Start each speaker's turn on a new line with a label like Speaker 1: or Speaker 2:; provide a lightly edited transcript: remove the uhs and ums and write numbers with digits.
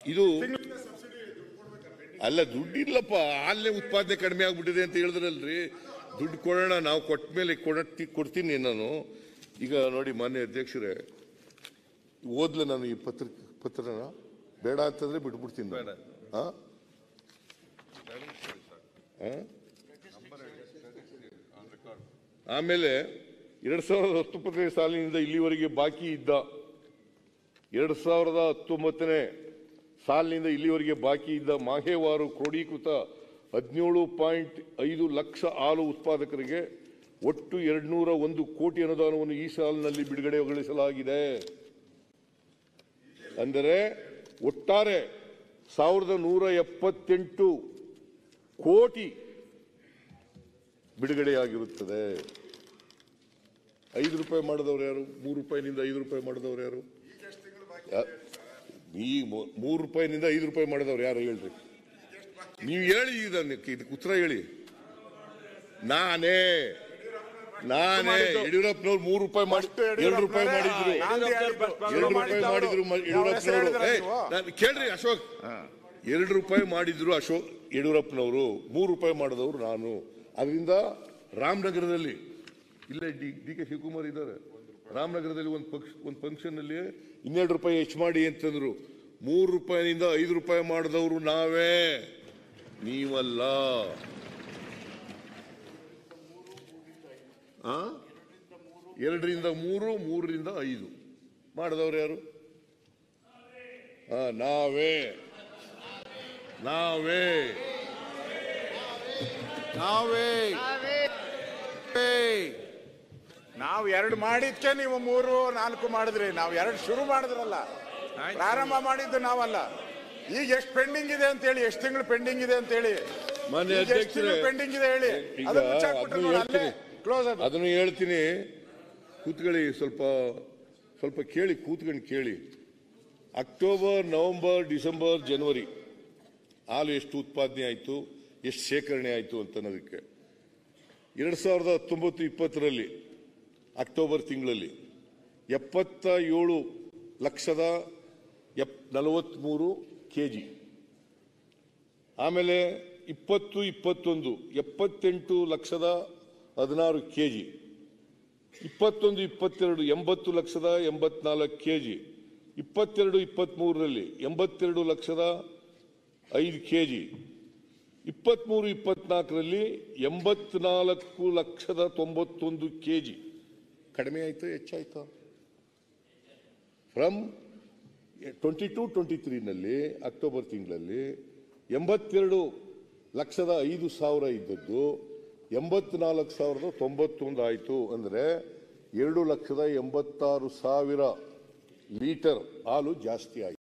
Speaker 1: ಇದು ಅಲ್ಲ, ದುಡ್ಡಿಲ್ಲಪ್ಪ, ಹಾಲೇ ಉತ್ಪಾದನೆ ಕಡಿಮೆ ಆಗ್ಬಿಟ್ಟಿದೆ ಅಂತ ಹೇಳಿದ್ರಲ್ರಿ. ದುಡ್ಡು ಕೊಡೋಣ, ನಾವು ಕೊಟ್ಟ ಮೇಲೆ ಕೊಡ್ತೀನಿ ನಾನು. ಈಗ ನೋಡಿ ಮಾನ್ಯ ಅಧ್ಯಕ್ಷರೇ, ಓದ್ಲ ನಾನು ಈ ಪತ್ರನ ಬೇಡ ಅಂತಂದ್ರೆ ಬಿಟ್ಬಿಡ್ತೀನಿ. ಆಮೇಲೆ 2019ನೇ ಸಾಲಿನಿಂದ ಇಲ್ಲಿವರೆಗೆ ಬಾಕಿ ಇದ್ದ 2019ನೇ ಸಾಲಿನಿಂದ ಇಲ್ಲಿವರೆಗೆ ಬಾಕಿ ಇದ್ದ ಮಾಹೆವಾರು ಕ್ರೋಢೀಕೃತ 17.5 ಲಕ್ಷ ಹಾಲು ಉತ್ಪಾದಕರಿಗೆ ಒಟ್ಟು 201 ಕೋಟಿ ಅನುದಾನವನ್ನು ಈ ಸಾಲಿನಲ್ಲಿ ಬಿಡುಗಡೆಗೊಳಿಸಲಾಗಿದೆ. ಅಂದರೆ ಒಟ್ಟಾರೆ 1178 ಕೋಟಿ ಬಿಡುಗಡೆಯಾಗಿರುತ್ತದೆ. 5 ರೂಪಾಯಿ ಮಾಡಿದವರು ಯಾರು? 3 ರೂಪಾಯಿನಿಂದ 5 ರೂಪಾಯಿ ಮಾಡಿದವರು ಯಾರು? ಈ 3 ರೂಪಾಯಿನಿಂದ 5 ರೂಪಾಯಿ ಮಾಡಿದವರು ಯಾರು ಹೇಳ್ರಿ? ನೀವು ಹೇಳಿ, ಇದಕ್ಕೆ ಉತ್ತರ ಹೇಳಿ. ನಾನೇ ಯಡಿಯೂರಪ್ಪನವ್ರು 3 ರೂಪಾಯಿ ಮಾಡಿ 2 ರೂಪಾಯಿ ಮಾಡಿದ್ರು. 2 ರೂಪಾಯಿ ಮಾಡಿದ್ರು ಯಡಿಯೂರಪ್ಪನವರು. ಕೇಳ್ರಿ ಅಶೋಕ್, 2 ರೂಪಾಯಿ ಮಾಡಿದ್ರು ಅಶೋಕ್ ಯಡಿಯೂರಪ್ಪನವರು, 3 ರೂಪಾಯಿ ಮಾಡಿದವರು ನಾನು. ಅದರಿಂದ ರಾಮನಗರದಲ್ಲಿ ಇಲ್ಲೇ ಡಿ ಕೆ ಶಿವಕುಮಾರ್ ಇದ್ದಾರೆ, ರಾಮನಗರದಲ್ಲಿ ಒಂದು ಫಂಕ್ಷನ್ ಅಲ್ಲಿ 12 ರೂಪಾಯಿ ಹೆಚ್ಚು ಮಾಡಿ ಅಂತಂದ್ರು. 3 ರೂಪಾಯಿನಿಂದ 5 ರೂಪಾಯಿ ಮಾಡಿದವರು ನಾವೇ, ನೀವಲ್ಲ. 2ರಿಂದ 3, 3ರಿಂದ 5 ಮಾಡಿದವರು ಯಾರು? ನಾವೇ ನಾವೇ
Speaker 2: ನಾವೇ ನಾವು 2 ಮಾಡಿದ್ಕೆ ನೀವು 3, 4 ಮಾಡಿದ್ರಿ. ನಾವು 2 ಶುರು ಮಾಡಿದ್ರಲ್ಲ, ಪ್ರಾರಂಭ ಮಾಡಿದ್ದು ನಾವಲ್ಲ. ಈಗ ಎಷ್ಟು ಪೆಂಡಿಂಗ್ ಇದೆ ಅಂತ ಹೇಳಿ, ಎಷ್ಟು ತಿಂಗಳು ಪೆಂಡಿಂಗ್ ಇದೆ ಅಂತ ಹೇಳಿ, ಪೆಂಡಿಂಗ್ ಇದೆ ಹೇಳಿ,
Speaker 1: ಅದನ್ನು ಹೇಳ್ತೀನಿ. ಕೂತ್ಕೊಳ್ಳಿ, ಸ್ವಲ್ಪ ಕೇಳಿ, ಕೂತ್ಕೊಂಡು ಕೇಳಿ. ಅಕ್ಟೋಬರ್, ನವೆಂಬರ್, ಡಿಸೆಂಬರ್, ಜನವರಿ ಹಾಲು ಎಷ್ಟು ಉತ್ಪಾದನೆ ಆಯಿತು, ಎಷ್ಟು ಶೇಖರಣೆ ಆಯಿತು ಅಂತ ಅನ್ನೋದಕ್ಕೆ 2019-20ರಲ್ಲಿ ಅಕ್ಟೋಬರ್ ತಿಂಗಳಲ್ಲಿ 77,43 kg. ಆಮೇಲೆ 20-21 78,16 kg. 21-22 80,84 kg. 22-23ರಲ್ಲಿ 82,05 kg. 23-24ರಲ್ಲಿ 84,91 kg. ಕಡಿಮೆ ಆಯ್ತು, ಹೆಚ್ಚಾಯ್ತು? ಫ್ರಮ್ 22-23ನಲ್ಲಿ ಅಕ್ಟೋಬರ್ ತಿಂಗಳಲ್ಲಿ 82,05,000 ಇದ್ದದ್ದು 84,91 ಆಯಿತು. ಅಂದರೆ 2,86,000 ಲೀಟರ್ ಹಾಲು ಜಾಸ್ತಿ ಆಯಿತು.